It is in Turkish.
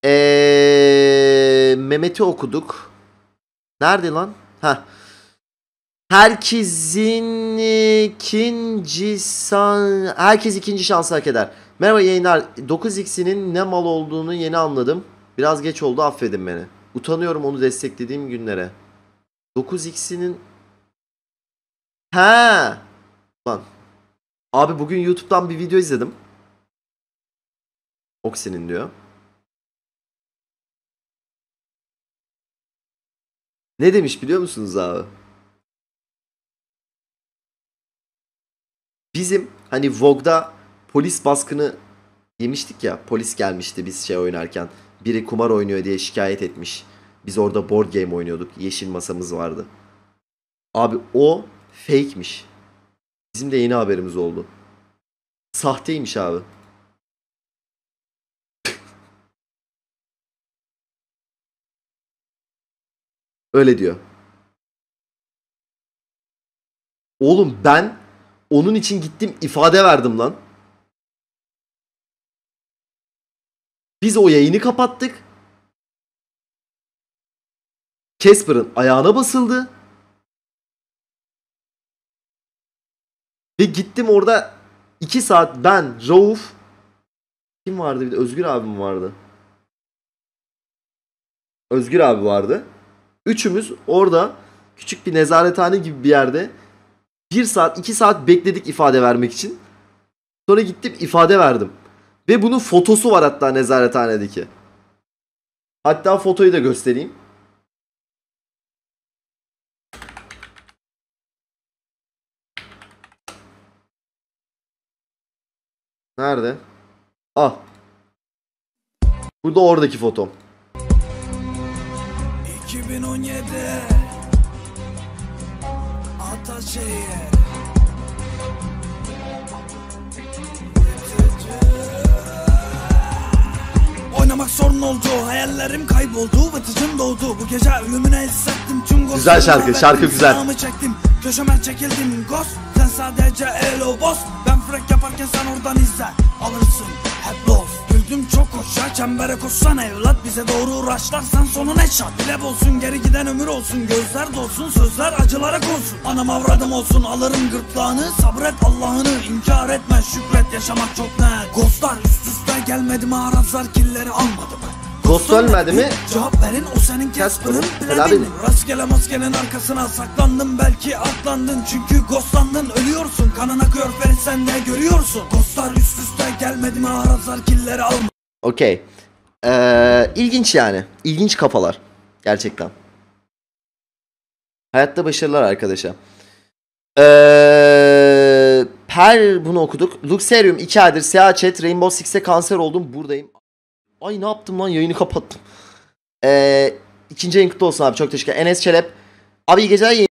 Mehmet'i okuduk. Nerede lan? Heh. Herkes ikinci şansı hak eder. Merhaba yayınlar. 9x'inin ne mal olduğunu yeni anladım. Biraz geç oldu, affedin beni. Utanıyorum onu desteklediğim günlere. 9x'inin... He. Lan. Abi bugün YouTube'dan bir video izledim. Oxy'nin diyor. Ne demiş biliyor musunuz abi? Bizim hani Vogue'da polis baskını yemiştik ya. Polis gelmişti biz şey oynarken. Biri kumar oynuyor diye şikayet etmiş. Biz orada board game oynuyorduk. Yeşil masamız vardı. Abi o fake'miş. Bizim de yeni haberimiz oldu. Sahteymiş abi. Öyle diyor. Oğlum ben onun için gittim ifade verdim lan. Biz o yayını kapattık. Casper'ın ayağına basıldı. Ve gittim orada 2 saat ben, Rauf, kim vardı bir de Özgür abim vardı. Özgür abi vardı. Üçümüz orada küçük bir nezarethane gibi bir yerde 1 saat 2 saat bekledik ifade vermek için. Sonra gittim ifade verdim. Ve bunun fotosu var hatta nezarethanedeki. Hatta fotoyu da göstereyim. Nerede? Ah. Bu da oradaki fotom. 2017 Ataşehir. Oynamak sorun oldu, hayallerim kayboldu, vıtıcım doğdu. Bu gece ölümüne hissettim tüm ghost. Güzel şarkı, şarkı güzel. Silahımı çektim, köşeme çekildim ghost. Sen sadece elo boss. Ben frek yaparken sen oradan izle, alırsın hep loss. Güldüm çok hoşça, çembere koşsan evlat. Bize doğru uğraşlarsan sonun eşat. Bile olsun, geri giden ömür olsun. Gözler dolsun, sözler acılara konsun. Anam avradım olsun, alırım gırtlağını. Sabret Allah'ını, inkar etme, şükret, yaşamak çok net. Ghostlar üst üste gelmedi mi, arazlar killeri almadı mı? Ghost ölmedi mi? Cevap verin, o senin Casper'ın benim. Rastgele maskenin arkasına saklandım, belki atlandın. Çünkü ghostlandın, ölüyorsun. Kanın akıyor, Ferit sen de görüyorsun. Ghostlar üst üste gelmedi mi, arazlar killeri almadı. Okey. İlginç yani. İlginç kafalar. Gerçekten. Hayatta başarılar arkadaşa. Per bunu okuduk. Luxerium 2 aydır siyah chat. Rainbow Six'e kanser oldum. Buradayım. Ay ne yaptım lan? Yayını kapattım. İkinci yayın kutlu olsun abi. Çok teşekkür ederim. Enes Çelep. Abi iyi geceler.